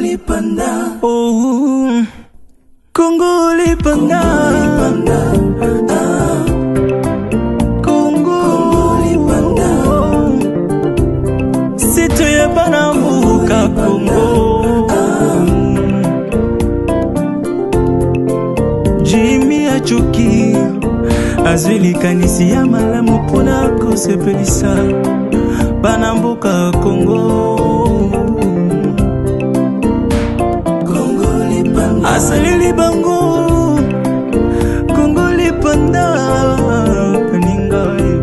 Congolais panda. Oh, Congolais panda. Congolais panda. C'est toi Banambuka Congo. Jimmy Achoki. Azuli kanisi ya malamu pona kosepelisa Banambuka Congo. Congolais panda. Asalili bango Congolais panda. Paninga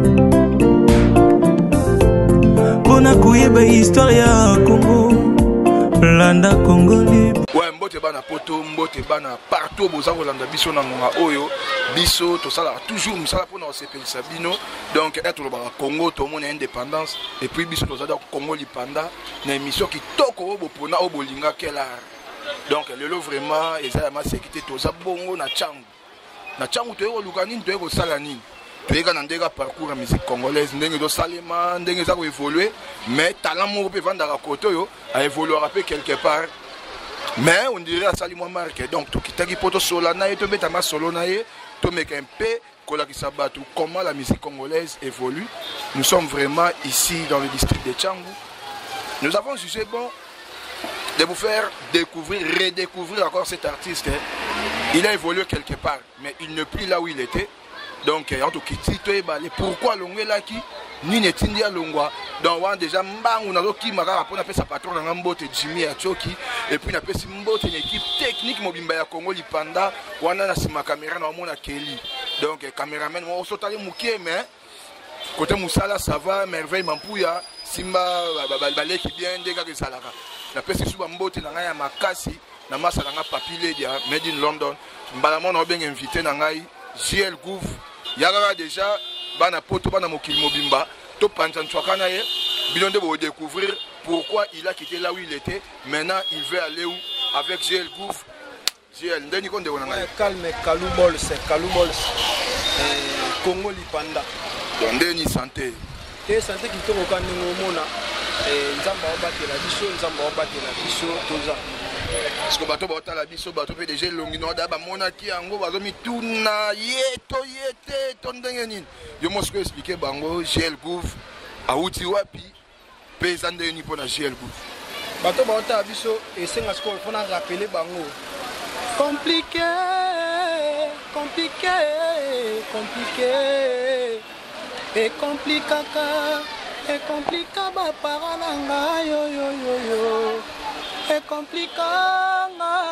pona kuyeba histoire ya Congo. Landa Congolais. Ouais, mbote bana poto, mbote bana partout bozango landa biso na ngonga oyo. Biso to sala toujours musala pona osepelisa bino. Donc être le Congo to mon indépendance et puis biso to zada Congo lipanda na émission qui toko obo pona obo linga kela. Donc lelo vraiment eza ma sécurité to za bongo na changu. Na changu to eko lukani to eko sala nini. To eka na ndega parcours la musique congolaise ndenge do salema ndenge za ko évoluer mais talent mo pe vanda ka koto yo a évoluer rapper quelque part. Mais on dirait à Salimou marque donc tout qui t'a dit poto solana et to mettre ma solo nae to make un peu kolakisabatu comment la musique congolaise évolue. Nous sommes vraiment ici dans le district de Tchangou. Nous avons jugé bon de vous faire découvrir, redécouvrir encore cet artiste. Il a évolué quelque part, mais il n'est plus là où il était. Donc en tout cas, pourquoi l'ongwe là qui ni netindi ya longwa donc on déjà mbangu na loki maka pour appeler sa patron na mbote Jimmy Achoki et puis na pesi mbote une équipe technique mobimba ya Congo lipanda wana na sima caméra na mona Kelly donc caméraman on sotali mukie mais côté musala ça va merveille mampuya simba baleki bien ndeka ke salaka na pesi suba mbote na ngai ya makasi na masa na papile dia made in London mbala mona bien invité na ngai JL Gouv yagara déjà bana poto bana mokili mobimba to panchantwaka na ye bilonde bo découvrir pourquoi il a quitté là où il était. Maintenant il veut aller où avec JL Gouv. JL ndeni konde wona ngai calme Kalubol c'est Kalubol Congo lipanda ndeni santé te santé ki to ko kandengo mona nzamba obatela biso toza parce que bato ba la biso bato pe déjà longino da ba mona ki yango bazo mi tuna yete to ndenge nini yo mosko expliquer bango JL Gouv auti wapi pesa ndeni pona JL Gouv bato ba biso esenga sko pona rappeler bango compliqué et complica ba paralanga yo et complica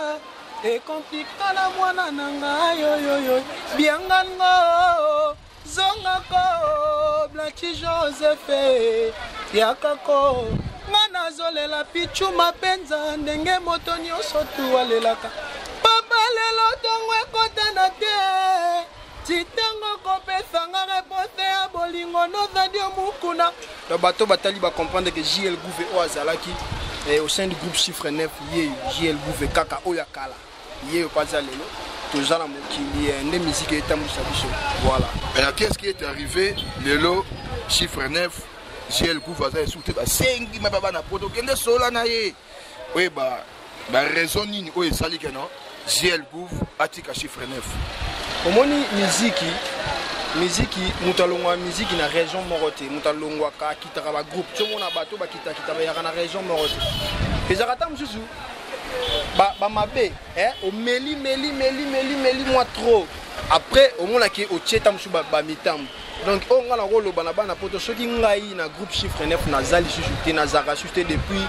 la mwana nanga yo biangango zongako Blachi Joseph yakako ngana zolela pichu mapenza ndenge moto nyonso tu alelaka papa lelo tongo ekotana te titango kopesa nga repote ya bolingo nozadio mukuna na bato batali ba comprendre que JL Gouv o azalaki au sein du groupe Chiffre 9 JL Gouv kaka oyakala yé pas lelo toujours la mokili ne musique eta musabiso voilà. Et qu'est-ce qui est arrivé lelo Chiffre 9 JL Gouv aza souté ba sengi ma baba na poto kende sola na ye oui ba raison nini o esali que non JL Gouv atika Chiffre 9 omoni miziki mutalongwa miziki na région morote mutalongwa ka kitaka ba groupe tshomona bato ba kita ba ya na région morote ezakata mususu ba mabe o meli moi trop après omona ki o tcheta musu ba mitam donc on ngala ko loba na bana poto soki ngai na groupe Chiffre 9 na zali susu te na zaka susu depuis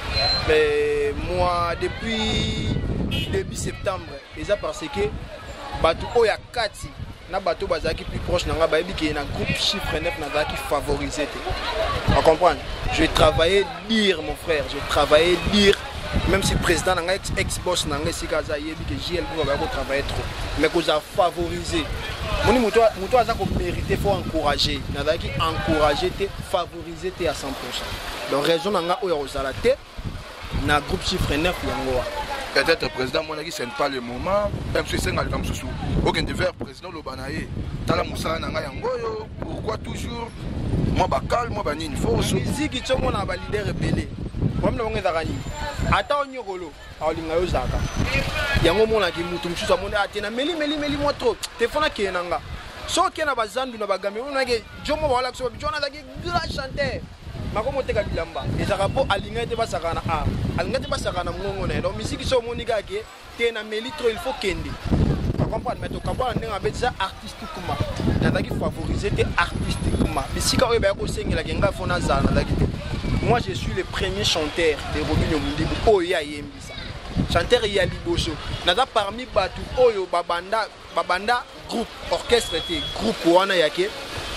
début septembre eza parce que bato oya kati na bato bazaki plus proche nanga ba ebi na groupe Chiffre 9 na zaki favoriser te on comprend je vais travailler dire mon frère je vais travailler dire même si président nanga ex boss nanga sikaza yebi que JL Gouv va travailler trop mais que ça favoriser moni muto aza ko mériter faut encourager na zaki encourager te favoriser te à 100%. Donc raison nanga oya ozala te na groupe Chiffre 9 yango peut-être président monaki c'est pas le moment même si c'est ngal comme sous aucun devers président lobanaye tala musala nanga yango yo pourquoi toujours moi ba calme moi ba nini faut musique tshomona ba leader rebelle problème na bango ezaka nini ata onyokolo aolinga yo zaka yango monaki mutu mosusu amoni ate na meli mwa trop telefone akeye na nga so okeye na bazandu na bagambe onake jomo baolakisa babijo wana azalaki grand chanteur makomo oteka bilamba ezalaka mpo alinga ete basaka na art alinga ete basaka na mongongo na ye donc misiki so omoni kake te na meli trop il faut kende comprendre mais tokabwana ndenge abetisa artistiquement nazalaki favoriser te artistiquement bisika oyo bayaki kosengelaki ngai fo nazala nazalaki te moi je suis le premier chanteur de Robinho Mundibu oyo ayembisa chanteur ya liboso naza parmi bato oyo babanda groupe orchestre te groupe wana yake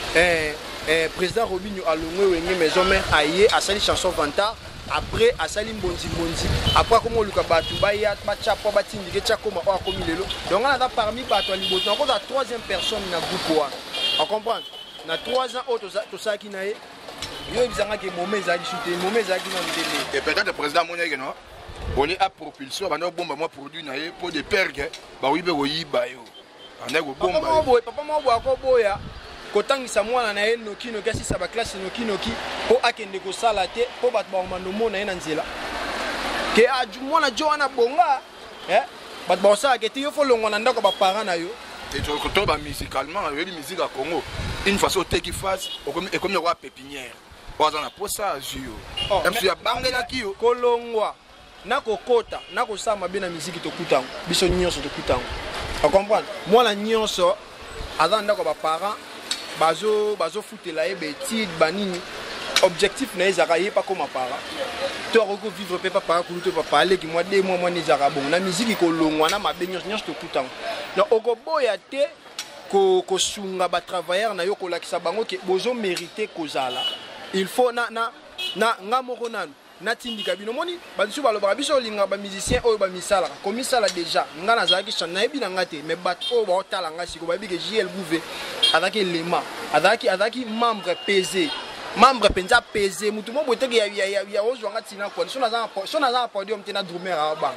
président Robinho alongwe wenge maison mère aye asali chanson vantard après asali mbonzi après comme luka bato baya bachapa batindike chakoma o akomi lelo donc on a parmi bato liboso on a troisième personne na groupe wana on comprend na 3 ans auto to saki na ye yo bizanga ke moment za shooter moment za ki na ndele et peut-être le président monique non on est à propulsion bana bomba moi produit na ye pour des pergue ba wibe oyiba yo anda go bomba papa mo akoboya kotangisa mwana na ye noki asisa ba classe noki po akende ko sala te po bato ba mando mona ye na nzela ke aju mwana jo wana bonga bato ba osala ke te yo fo longwa na ndako ba parents na yo et to ba musicalement la musique à Congo une façon teki face et comme roi pépinière oza na posa azio même si ya bangela kiyo kolongwa na kokota na kosama bena musique to kutango biso nyonso to kutango on comprend mwana nyonso aza ndako ba parents bazo futela ye betide banini objectif na ezaka ye pas comme para to reko vivre pe papa kulu to papa ale ki moi 2 mois moi nezaka bon na musique ko longwa na mabenyo nyonso to kutango na okoboya te ko sunga ba travailleur na yo ko lakisa bango ke bozo mériter kozala il faut na ngamoko nanu na tindika bino moni badisu balobaka biso linga ba musicien oyo ba misala komisala déjà nga nazalaki chant na yebi na ngate mais bat o ba otala nga siko ba bi ke JL Bouvé azaki lema azaki membre pesé membre penza pesé mutu mo bote ya ozwanga tina kwa so na podium tina drummer a bang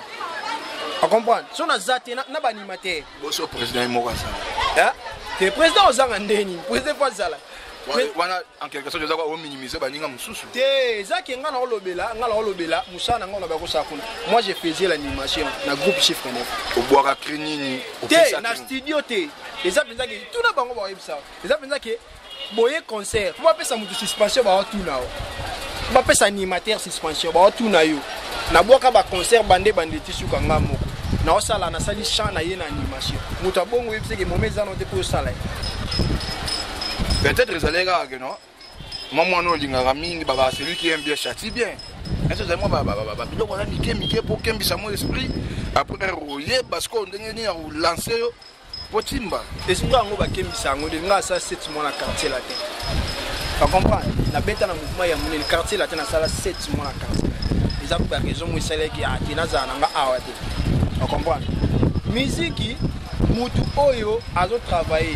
a comprendre so na zate na ba animateur boso président mo ça te président ozanga ndeni président fa zala wana en quelque sorte ezaka o minimiser baninga mususu te zaki nga na olobela musana nga na ba ko sakuna moi je faisais l'animation na groupe chiffre 9 o boaka crinini o te na studio te eza penza ke tuna bango ba yebisa eza penza ke boye concert po ba pesa mutu suspension ba tuna o ba pesa animateur suspension ba tuna yo na boaka ba concert bande tisuka nga moko na osala na sali chant na ye na animation mutu abongo yebisa ke momeza no te po sala peut-être les allègres que non moi non lingara mingi baba celui qui aime bien châtie bien est-ce que moi baba bilo on a miké pour kembisa mon esprit après royer parce qu'on ndenge ya lancer potimba esprit ngo ba kembisa ngo de nga ça 7 mois na quartier là te tu comprends na beta na mouvement ya mon quartier là te na sala 7 mois na quartier les amis par raison moi sala ki atina za na nga awate tu comprends musique mutu oyo azo travailler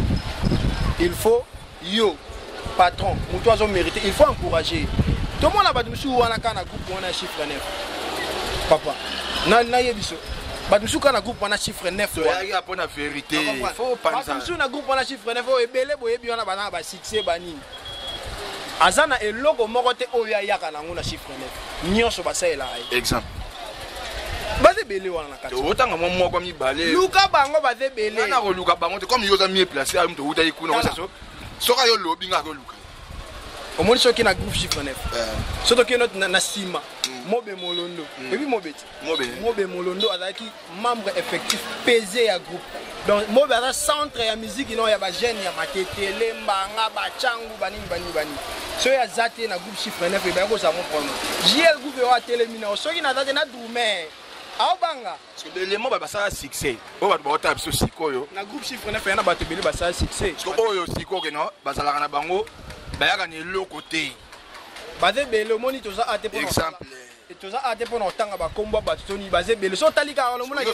il faut yo patron mutu azo mériter il faut encourager tout le monde a battu musu wana kana groupe wana chiffre 9 papa na yebiso battu musu kana groupe wana chiffre 9 il y a pas de vérité il faut penser battu musu na groupe wana chiffre 9 o ebele boyebi wana bana ba succès banini azana eloko moko te oyo yaka nango na chiffre 9 nyonso basaela exemple baze belé wana na kati otanga moko mibale luka bango baze belé na ko luka bango te comme yoza mieux placé a mto uta ikuna ko ça soka yo lobi nga ko luka omoni soki na groupe chiffre 9 soto ke na sima mobe molondo ebi mobe molondo azaki membre effectif pesé ya groupe donc mobe ala centre ya musique non ya ba jeune ya matetele mbanga ba changu banini so ya zate na groupe chiffre 9 ba ko sa mon problème JL groupe wa telemina soki na zate na drummer aobanga parce que les mots ba ça succès o ba ba tape so sikoyo na groupe chiffre 9 yana bato beli ba ça succès parce que oyo siko ke no ba sala na bango ba yaka ni le côté baze bele omoni toza ate pour exemple toza ate pour otanga ba kombo ba toni baze bele so talika ono mona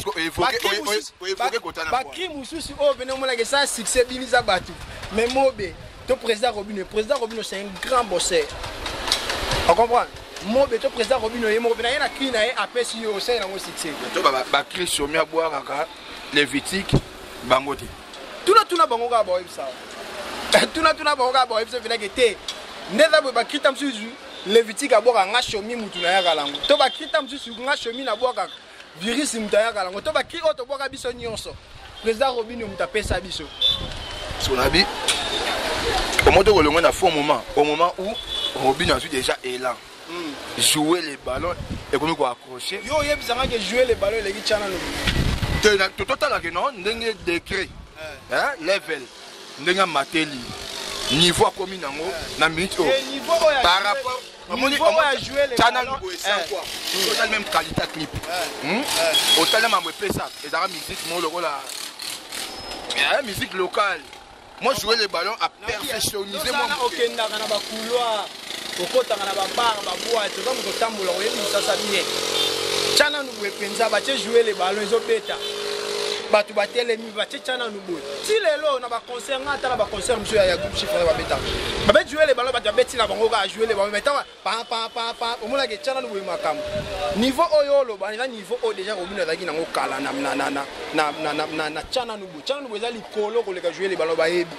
ba ki mususu o bene mona ke ça succès bimiza batu mais mobe to président Robinho c'est un grand bosseur on comprend mobe to président Robinho ye mobe na ye na ki na ye apesi yo c'est na mo succès to ba ki somi aboa kaka les vitiques bangote tuna bango ka ba yebisa tuna bango ka ba yebisa vina ke te ndeza bo ba kita msuzu Levitique aboka nga shomi mutu na ya kalango to ba kita msusu nga shomi na boka virus mutu ya kalango to ba ki oto boka biso nyonso président Robinho muta pesa biso Sonabi au moment où Robinho a eu déjà élan jouer les ballons et comme quoi accrocher yo yebisanga que jouer les ballons les chana no total que non ndenge décret hein level ndenge mateli niveau comme nango na minute par rapport à jouer les ballons c'est quoi total même qualité clip total même ça et dans la musique mon logo là musique locale moi jouer les ballons à perfectionniser mon okenda kana ba couloir okota kana ba bar ba boîte comme ko tambola oyebi sasa bien chana nous penza ba jouer les ballons ils obeta batu batelemi ba chana nous boy si lelo na ba concert ngata na ba concert monsieur ya groupe chiffre ba beta ba jouer les ballons ba beti na bango ga jouer les ballons mais pa o mola ke chana nous boy makam niveau oyo lo ba niveau o déjà Robinho azaki nango kala na chana nous boy za likolo ko le ka jouer les ballons ba yebi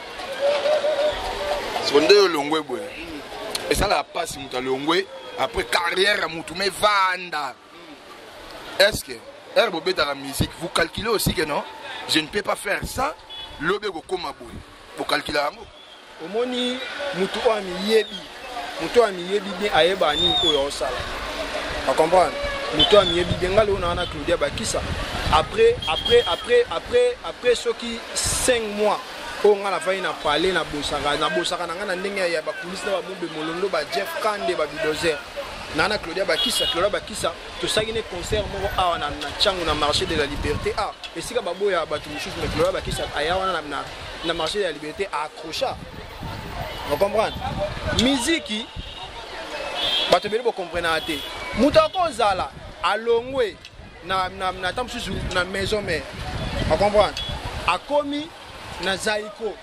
sonde longwe boy et ça la passe muta longwe après carrière mutu me vanda est-ce que herbe beta la musique vous calculez aussi que non je ne peux pas faire ça lobe go koma boy vous calculez ngo omoni mutu o ami yebi bien ayeba ni oyo osala tu comprends mutu ami yebi bien ngalo na Claudia Bakissa après ceux qui 5 mois on a fait na parler na bosaka na ngana ndenge ya ba police na ba bombe molondo ba Jeff Kande ba bulldozer nana Claudia Bakissa to sagine concert moko awa na changu na marché de la liberté et sika baboya ba tumushus mais Claudia Bakissa aya wana na marché de la liberté accrocha on comprend musique bato beli bo comprendre ate mutako zala alongwe na tamsusu na maison mère on comprend akomi na Zaiko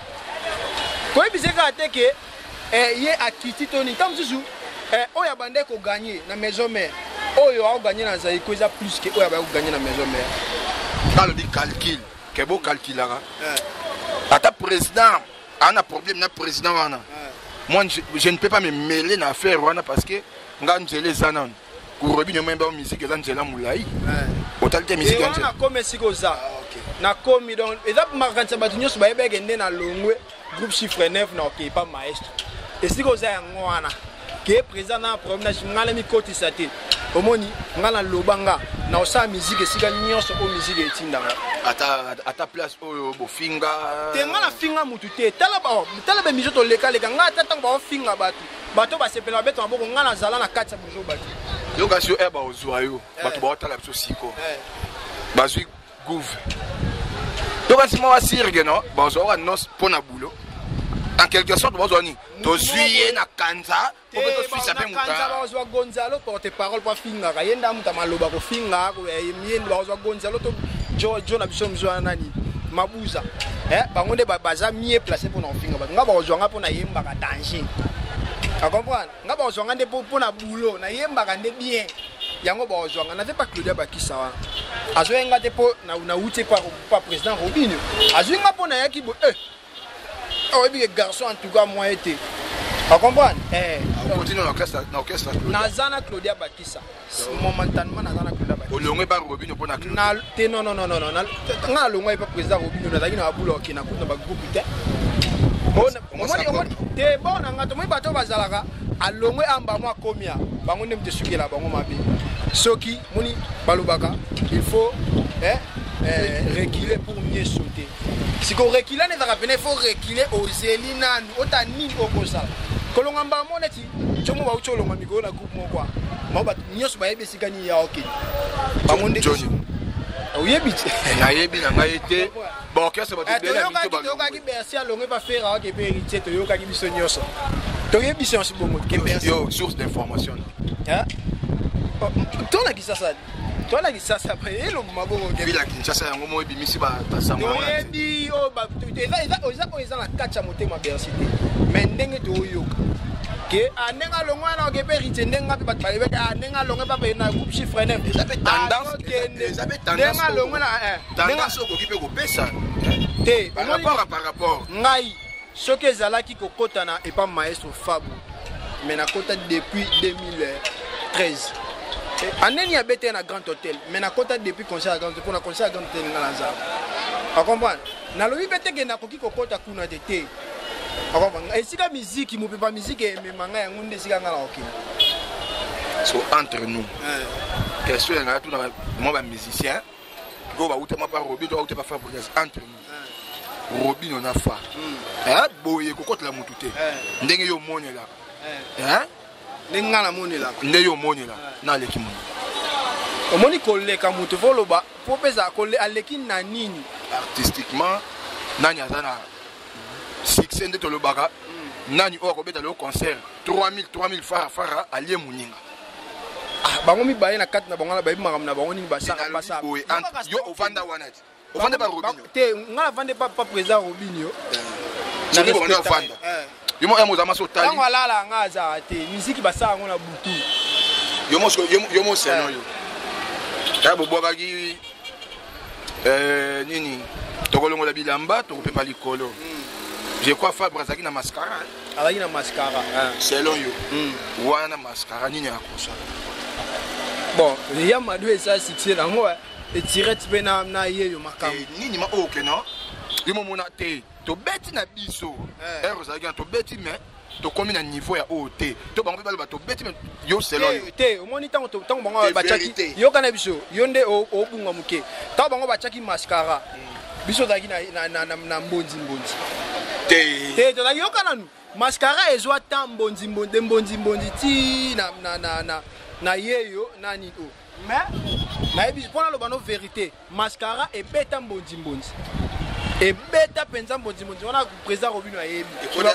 koyi biseka ateke ye akiti toni tamsusu oya bande ko gagner na maison mère oyo a gagner na Zaiko eza plus que oya ba ko gagner na maison mère dans le calcul que beau calculara ata président a un problème na président wana moi je ne peux pas me mêler na affaire wana parce que nganjele zanan ku Robinho memba musique ezanjela mulai otalite musique wana comme sikoza na komi donc eza makanisa bato nyonso bayebeke nde na longwe groupe chiffre 9 na ok pas maestro esikoza yango wana ke président na problème na ngala mikotisa te omoni ngala lobanga na osa musique esika nyonso o musique etindanga ata place oyo bofinga te ngala finga mutu te tala be mijo to leka ngata tanga ba finga bato ba sepela beto maboko ngala zala na kati ya bojo bato yo kasio eba ozwayo bato ba otala biso siko bazui gouve donc si moi sirge non bazwa nos pona boulot en quelque sorte bazwa ni to suye na kanza ko beto suisa pe muta kanza bazwa Gonzalo porte parole pa finga ka yenda muta maloba ko finga ko yenda bazwa Gonzalo to jo na biso mzwa nani mabuza bango nde baza mieux placé pour na finga ba ngaba bazwa nga pona yemba ka danger tu comprends ngaba bazwa nga nde pona boulot na yemba ka nde bien yango bazwanga na pas Claudia Bakissa wana azoyenga te po na uti par président Robinho azoyenga po na yaki bo oyebi garçon en tout cas moi été tu comprends continue l'orchestre nazana Claudia Bakissa momentanément nazana Claudia Bakissa olongwe par Robinho po na te non nga longwe pas président Robinho nazaki na babula okina kuna ba groupe te te bona ngato moi bato bazalaka alongwe amba moi komia bango ndem te sukela bango mabe soki moni balobaka il faut reculer pour mieux sauter si ko reculer ne va il faut reculer aux elina otani okosala kolonga mba moneti chomo ba ucholonga mikolo na groupe moko maba nyoso ba yebe sikani ya okay bango ndeke oyebi na yebi na ngai te bon orchestre ba te bela bito ba yoka ki bersi alongwe ba faire ok pe héritier to yoka ki biso nyoso to yebi si on se bongo ke bersi yo source d'information tona kisasa pa elo mabongo ke bila Kinshasa yango mo ebimisi ba tasango wana ebi o ba eza na kacha motema bersi te mais ndenge to yoka ke anenga longwa na ke perite ndenga pe bat balebe anenga longwa pa pe na groupe chiffre 9 tendance longwa na tendance ko kipe ko pesa te par rapport ngai soki ezalaki kokota na epa maestro Fabu mais na kota depuis 2013 aneni abete na Grand Hôtel mais na kota depuis concert à Grand Hôtel pour na concert à Grand Hôtel na Lazare a comprendre na lobi bete ke na koki kokota kuna tete a comprendre esika musique mo pepa musique e memanga yango nde sika ngala okina so entre nous question nga tout na moi ba musicien go ba utema pa Robi to utema fa podcast entre nous Robi on a fa boye kokotela mutu te ndenge yo monela ndengana monela nde yo monela na leki moni omoni koleka mutu voloba po pesa kole aleki na nini artistiquement nani azana succès nde tolobaka nani o kobeta le concert 3000 fara alie muninga bango mibaye na kati na bango na bayi makam na bango nini basaka yo ovanda wanati ovanda ba Robinho te ngala vande pa président Robinho na respect ovanda yo mo emo za maso tali bango alala ngaza te musique basaka ngo na butu yo mo seno yo ya boboka ki nini tokolongola bilamba tokopepa likolo je crois Fabre azaki na mascara azaki na mascara selon yo wana mascara nini akosa bon ya madu esa succès na ngo et tirette pe na yeyo makam nini ma oke no yo mona te to beti na biso azaki to beti mais to komi na niveau ya OT to bango pe ba to beti mais yo selon yo te omoni tango bango ba chaki yo kana biso yo nde o bunga muke ta bango ba chaki mascara biso zaki na mbonzi te to la yo kana nu mascara ezwa tambonzi mbonzi ti na yeyo nani o mais na ebi pona lo bano vérité mascara e beta mbonzi e beta penza mbonzi wana président Robinho ayebi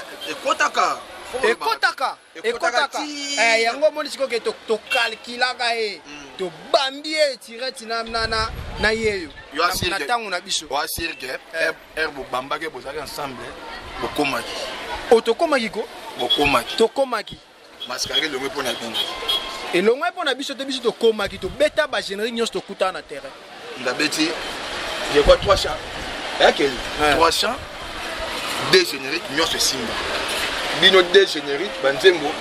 ekotaka yango moni siko ke to calculaka to bambie tirette na yeyo na tango na biso wa sirge herbo bambake bozaki ensemble bokomaki otokomaki ko bokomaki tokomaki mascara le mot pour na bingo et le moins pour na biso te biso tokomaki to beta ba générique nyos to kuta na terrain ndabeti je crois 3 chants quel 3 chants 2 génériques nyos simba bino 2 génériques banzembo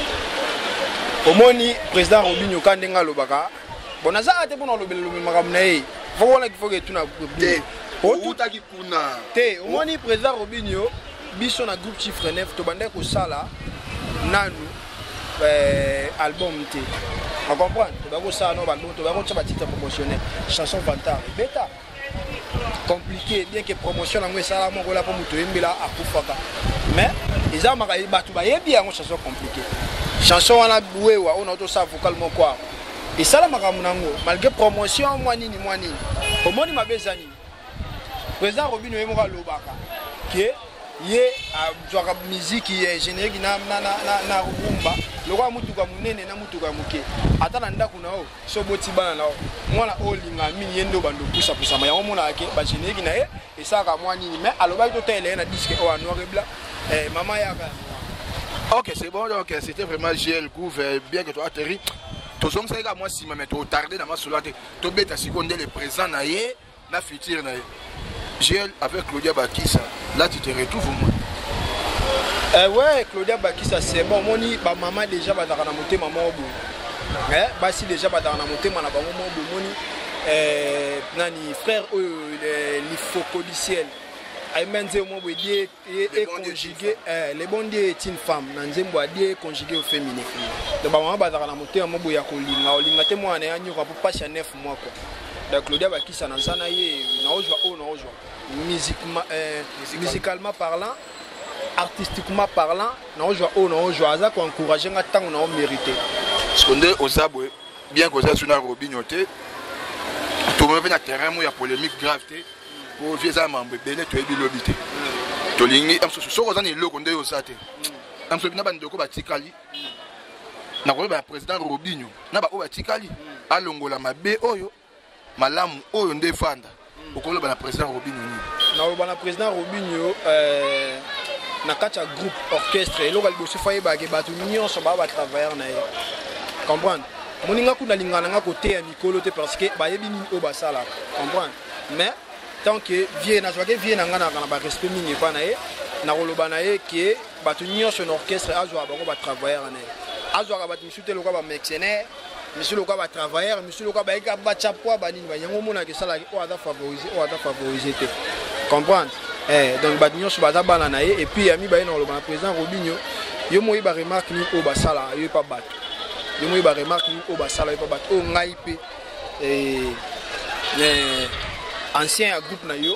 omoni président Robinho kandenga lobaka bonaza ate bona lobelo makam na e vola ki foke tuna te otaki kuna te omoni président Robinho biso na groupe chiffre 9 to bande ko sala nanu album te on comprend to ba ko sala no album to ba ko tsa titre promotionnel chanson vantard beta compliqué bien que promotion na ngwe mo kola po muto embela akufaka mais eza maka batu ba yebi yango chanson compliqué chanson wana wewa on auto sa vocal mo quoi et ça la maka munango malgré promotion moi nini omoni mabezani président Robinho yemo ka lobaka que ye a musique ye générique na rumba lokwa mutuka munene na mutuka muke atana ndaku na o so boti bana na o mwana olinga mini yendo bando pusa yango mona ake ba générique na ye esaka mwani mais aloba to tele na disque o noir et blanc maman yaka OK c'est bon donc c'était vraiment GL Groove bien que tu atterri to som ça moi si mais to tardé dans ma solate to beta seconde le présent na ye na futur na ye GL avec Claudia Bakissa là tu te retrouves moi ouais Claudia Bakissa c'est bon moni ba maman déjà ba na monter maman obo ba si déjà ba na monter mana ba maman obo moni nani frère l'ifocodiciel aimenze mo bo die et conjugué les bons die est une femme na nzembo die conjugué au féminin donc ba maman ba na monter mo bo ya kolinga olinga te mwana ya nyoko po passer 9 mois quoi donc Claudia Bakissa na zana ye na ojwa musicalement parlant artistiquement parlant na ojwa aza ko encourager nga tango na o mériter seconde osabwe bien que ça suna Robinho te to me na terrain mo ya polémique grave te ko vieza mambe bele to ebi lobité to lingi am so ko zana eloko nde osate am so bina bandoko batikali na ko ba président Robinho na ba o batikali alongola mabe oyo malamu oyo nde fanda okolo ba na président Robinho ni na ba na président Robinho na kati ya groupe orchestre eloko liboso faye ba ke batu nyonso ba travailler na ye comprendre moninga kuna lingana nga côté ya mikolo te parce que ba yebi ni o ba sala comprendre mais tant que vie na joie vie na nga na ba respect mingi pa na ye na koloba na ye ke bato nyonso na orchestre azwaka bango batravailleur na ye azwaka bato misusu te lokola bamercenaire misusu lokola batravailleur misusu lokola bayeka batya poa banini banyango omonaka esalaki oyo aza favorise te comprendre donc bato nyonso baza bana na ye epuis ya mibale na koloba na président Robinho yo moi baremarke nini oyo basala yo epa bato yo moi baremarke nini oyo basala yo epa bato oyo ngai mpe ancien ya groupe na yo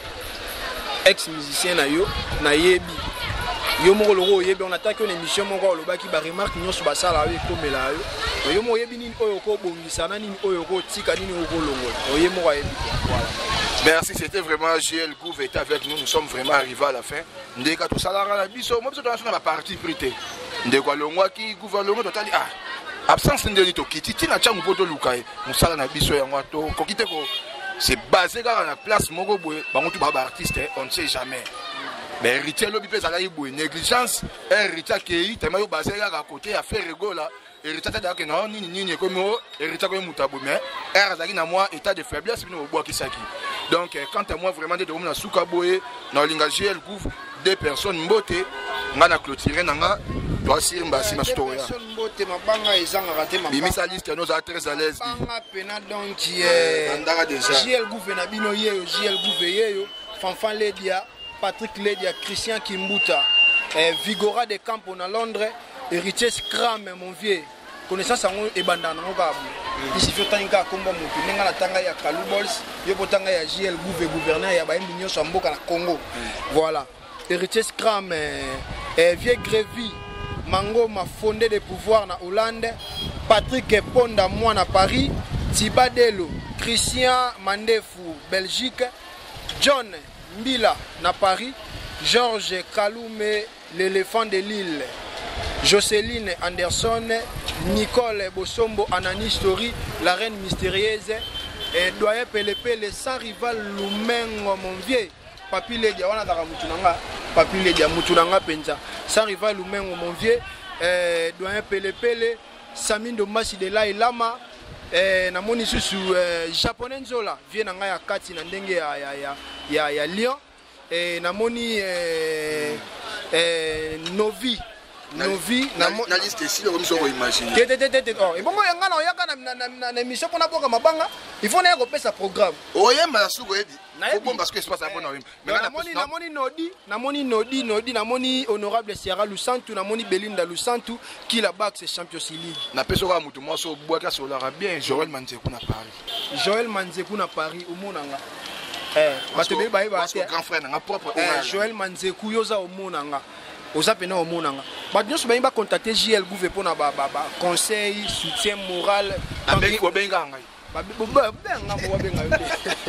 ex musicien na yo nayebi yo moko loko oyebi on ataki une émission moko olobaki baremarke nyonso basala yo ekomela yo yo moko oyebi nini oyo okobongisana nini oyo okotika nini okolongola oye moko ayebi voilà. Merci, c'était vraiment GL Gouv était avec nous, nous sommes vraiment arrivés à la fin. Ndeka to salara na biso, mo biso to na parti prité. Ndeka longwa ki gouvernement totali absence ndeli to kititi na changu poto lukai. Musala na biso yango to kokite ko c'est basé dans la place moko boye bango to ba artiste on ne sait jamais. Mais héritier lobi pe sala yiboye négligence, héritier ki tellement yo basé à côté à faire rigola. Héritier tata ke non nini comme héritier comme mutabo mais erzaki na moi état de faiblesse bino bois ki saki. Donc quant à moi vraiment de na suka boye na linga GL Gouv deux personnes mbote ngana clôturer nanga doit sir mbasi ma story. Personne mbote mabanga ezanga raté mabanga. Bimi sa liste nous a très à l'aise. Banga pena donc andara déjà. GL Gouv na bino yeyo GL Gouv yeyo Fanfan Ledia Patrick Ledia Christian Kimbuta Vigora de Campo na Londres héritier Scram mon vieux connaissance en ebandana ngokabu ici faut tanga komba mutu nenga na tanga ya Kalubols yo potanga ya GL Gouv gouverneur ya baimbi nyonso mboka na Congo voilà héritier Scram vieux Grévy Mango m'a fondé des pouvoirs na Hollande Patrick Ponda moi na Paris Tibadelo Christian Mandefu Belgique John Mbila na Paris Georges Kalume l'éléphant de l'île Jocelyne Anderson, Nicole Bosombo, Anani Story, la reine mystérieuse, et Doyen Pelepe, le sans rival Lumengo, mon vieux. Papi Ledia, on a dans Moutunanga, Papi Ledia, Moutunanga Penza, sans rival Lumengo, mon vieux, Doyen Pelepe, Samine Domasi de la Lama, Namoni Susu, Japonais Zola, vient Nanga ya Kati, Nandenge ya Lyon, et Namoni Novi. Novi na liste ici le remis au imaginer oh et bon yanga na yaka na émission pour na boka mabanga il faut na ko pesa programme oyemba na suko ebi faut bon parce que espace a bon mais namoni nodi honorable Sierra Lusantu namoni Belinda Lusantu qui la bac c'est Champions League na peso ka mutu mo so boaka so la bien Joël Manzekou na Paris omonanga batebe ba grand frère na propre Joël Manzekou yoza omonanga Ozapena omonanga. Badnyos ba contacter GL Gouv pour na ba conseil, soutien moral. Abengi obenga ngai. Benga mo benga yo.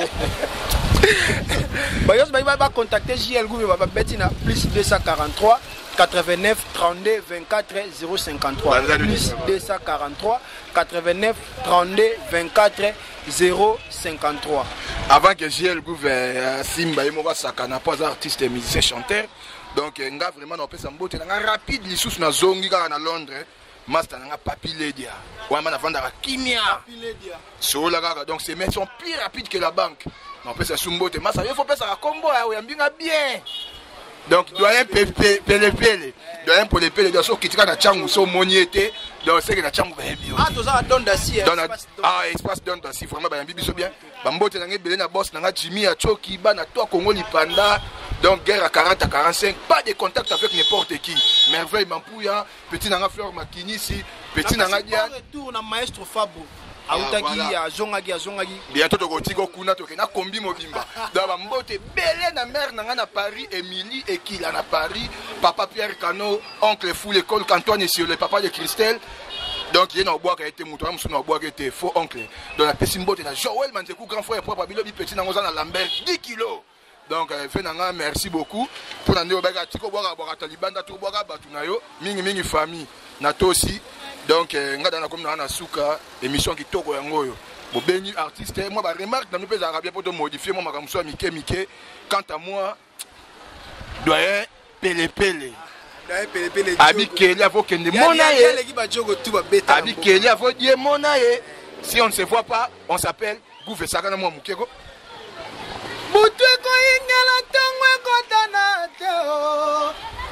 Bayos ba contacter GL Gouv ba beti na plus 243 89 32 24 053 plus 243 89 32 24 053. Avant que GL Gouv Simba et moi sakana pas artiste et musicien chanteur. Donc nga vraiment na pesa mbote nga rapide lisusu na zongi kaka na Londres master nga Papi Ledia wama na vanda kimia Papi Ledia so la kaka donc ces mecs sont plus rapides que la banque na pesa sumbote master il faut pesa ka combo ya mbinga bien donc doyen pele doyen pour les pele so kitika na changu so moniete donc c'est que na changu ba bio to za don dasi espace don dasi vraiment ba biso bien ba mbote na ngebele na boss na nga Jimmy ya Choki ba na to Congo lipanda. Donc guerre à 40 à 45, pas de contact avec n'importe qui. Merveille Mampouya, petit nanga Fleur Makinisi, petit nanga Dia. Retour na maestro Fabo. Autaki ya zongagi. Bientôt to kotiko kuna to na kombi mobimba. Dans mbote belé na mère nanga na Paris, Émilie et qui là na Paris, papa Pierre Cano, oncle Fou l'école Antoine et sur le papa de Christelle. Donc il y a un bois qui a été mouton, un bois qui a été faux oncle. Dans la pessimbote na Joël Manzekou grand frère propre Bilobi petit nanga na Lambert 10 kilos. Donc Fenanga merci beaucoup pour la néobega tiko boga boga talibanda to boga batunayo mingi famille na tosi donc ngada na comme na suka émission qui toko yangoyo bo beni artiste moi ba remarque dans nous pesa arabia pour de modifier moi makamso mike quant à moi doyen pele abikeli avo kende monaye abikeli avo die monaye si on ne se voit pas on s'appelle Gouv Sakana moi mukeko. Butweko ingala tongwe kotana teo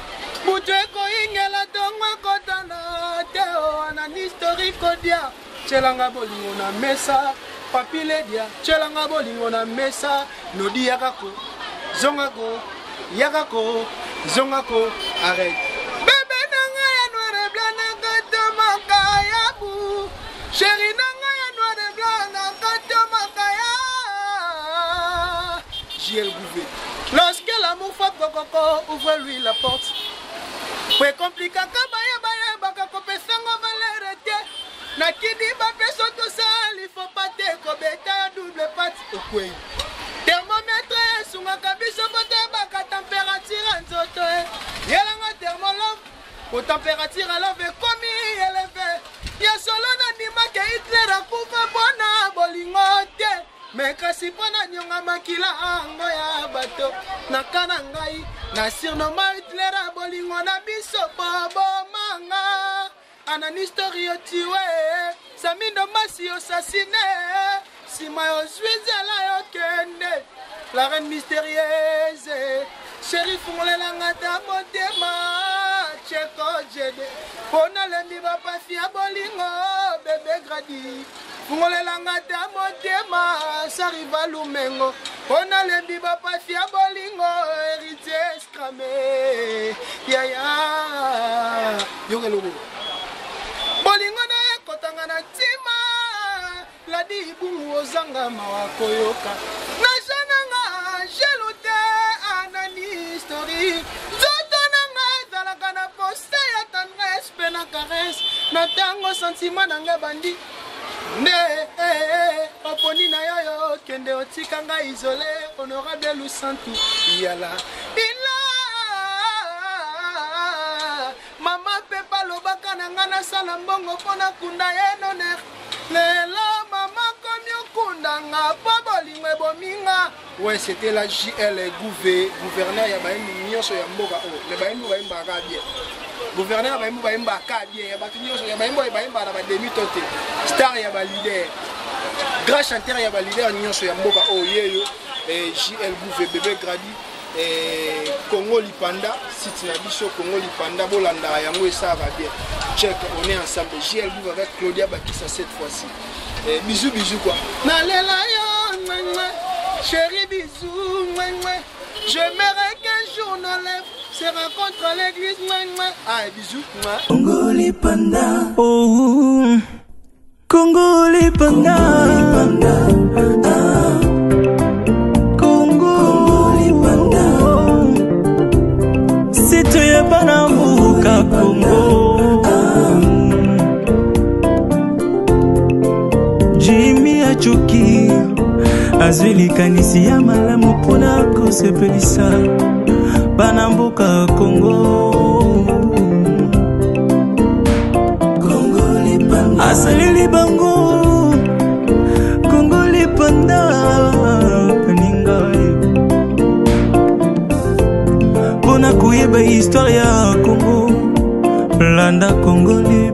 mutu ekoyingela tongo ekotana te wana ni historiko dia tielanga bolingo na mesa papile dia tielanga bolingo na mesa nodi yakako zongako yakako zongako arrête bébé nanga ya noir et blanc na gato makayabu chéri nanga ya noir et blanc na gato makaya JL Gouvé. Lorsque l'amour frappe coco ouvre-lui la porte peu compliqué kabaya baya bakako pesango valerete na kidi ba peso to sali faut pas te kobeta double patte okwei thermomètre sunga kabiso bote baka température nzoto yelanga thermologue pour température alors komi élevé ya solo na ndima ke Hitler akufa bona bolingo te mais kasi pona nyonga makila ango ya bato nakana ngai na sirnoma Hitler bolingo na biso bobo manga anani story otiwe samindo masi assassiné sima yo zwizela yo kende la reine mystérieuse chéri fungolela ngata motema cheko jede pona lembi bapafia bolingo bébé gradi fungolela ngata motema sariva lumengo pona lembi bapafia bolingo héritier scramé yaya yokelubu bolingo na ekotanga na ntima ladi ibungu ozanga mawa koyoka na jananga jelute anani histori nzoto nanga ezalaka na poste ya tendresse mpe na caresse na ntango sentiment nanga bandi nde oponi na yo yo kende otika ngai isole honorable lusantu yala ila mama pepa lobaka na nga nasala mbongo mpona kunda ye noner lelo mama komi okundanga po bolingo ebominga ouais c'était la JL Gouvé gouverneur ya bayembi nyonso ya mboka oyo le bayembi bayembaka bien gouverneur ya bayembi bayembaka bien ya bato nyonso ya bayembi bayembaka na bademi to te star ya balider grand chanteur ya balider nyonso ya mboka oyo yeyo JL Gouvé bébé gradi Congo Lipanda, site na biso Congo Lipanda, bolanda yango ça va bien. Check, on est ensemble. JL Gouvé avec Claudia Bakissa cette fois-ci. Bisous bisous quoi. Nalela yo, chérie bisous, je m'aimerais qu'un jour nos lèvres se rencontrent à l'église, ah bisous. Congo Lipanda, oh Congo Lipanda, ah. Banamuka Congo Jimmy Achuki azwili kanisi ya malamu pona kosepelisa Banambuka Congo Congo Lipanda asalili bango Congo Lipanda paninga pona kuyeba histoire ya Congo landa Congolais